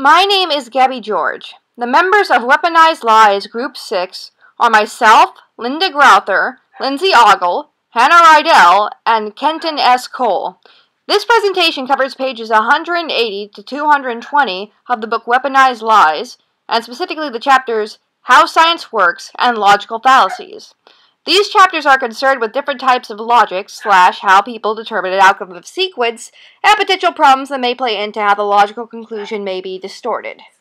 My name is Gabby George. The members of Weaponized Lies Group 6 are myself, Linda Grouther, Lindsay Ogle, Hannah Rydell, and Kenton S. Cole. This presentation covers pages 180 to 220 of the book Weaponized Lies, and specifically the chapters How Science Works and Logical Fallacies. These chapters are concerned with different types of logic / how people determine an outcome of sequence and potential problems that may play into how the logical conclusion may be distorted.